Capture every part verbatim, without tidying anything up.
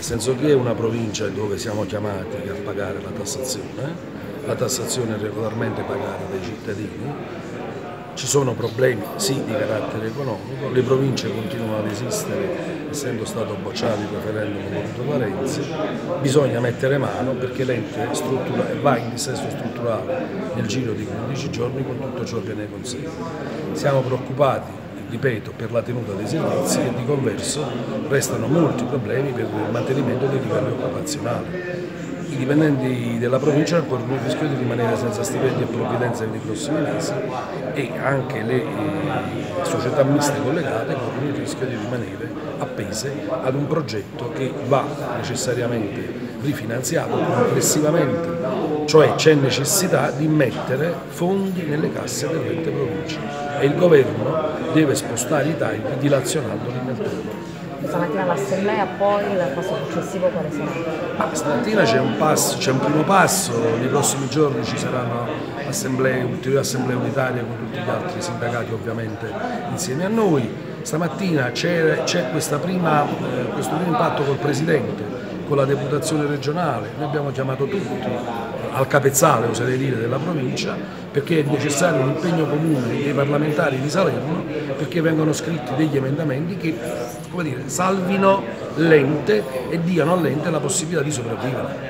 nel senso che è una provincia dove siamo chiamati a pagare la tassazione, la tassazione è regolarmente pagata dai cittadini. Ci sono problemi sì di carattere economico, le province continuano ad esistere essendo stato bocciato il referendum voluto da Renzi, bisogna mettere mano perché l'ente va in dissesto strutturale nel giro di quindici giorni con tutto ciò che ne consegue. Siamo preoccupati, ripeto, per la tenuta dei servizi e di converso restano molti problemi per il mantenimento dei livelli occupazionali. I dipendenti della provincia corrono il rischio di rimanere senza stipendi e provvidenze nei prossimi mesi e anche le eh, società miste collegate corrono il rischio di rimanere appese ad un progetto che va necessariamente rifinanziato complessivamente, cioè c'è necessità di mettere fondi nelle casse delle ente province e il governo deve spostare i tagli dilazionandoli nel tempo. Stamattina l'assemblea, poi il passo successivo quale sarà? Ma stamattina c'è un passo, c'è un primo passo, nei prossimi giorni ci saranno assemblee, ulteriori assemblee unitarie con tutti gli altri sindacati ovviamente insieme a noi. Stamattina c'è questo primo impatto col Presidente, con la deputazione regionale, noi abbiamo chiamato tutti al capezzale, oserei dire, della provincia, perché è necessario un impegno comune dei parlamentari di Salerno perché vengono scritti degli emendamenti che, come dire, salvino l'ente e diano all'ente la possibilità di sopravvivere.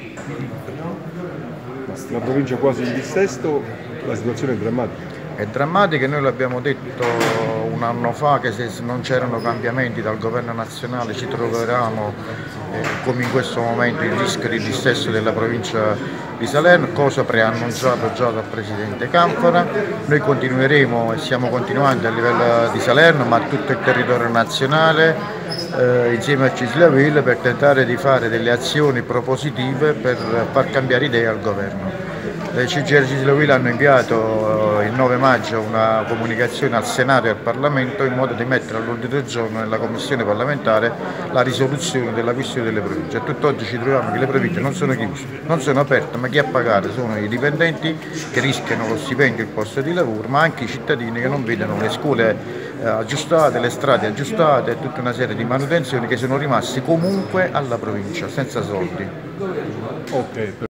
La provincia è quasi in dissesto, la situazione è drammatica. È drammatica, noi l'abbiamo detto un anno fa che se non c'erano cambiamenti dal governo nazionale ci troveravamo eh, come in questo momento il rischio di dissesto della provincia di Salerno, cosa preannunciata già dal Presidente Canfora. Noi continueremo e stiamo continuando a livello di Salerno ma a tutto il territorio nazionale eh, insieme a Cislaville per tentare di fare delle azioni propositive per far cambiare idea al governo. Le C G I L Cislaville hanno inviato il nove maggio una comunicazione al Senato e al Parlamento in modo di mettere all'ordine del giorno nella Commissione parlamentare la risoluzione della questione delle province. A tutt'oggi ci troviamo che le province non sono chiuse, non sono aperte, ma chi a pagare sono i dipendenti che rischiano lo stipendio e il posto di lavoro, ma anche i cittadini che non vedono le scuole aggiustate, le strade aggiustate e tutta una serie di manutenzioni che sono rimasti comunque alla provincia senza soldi. Okay.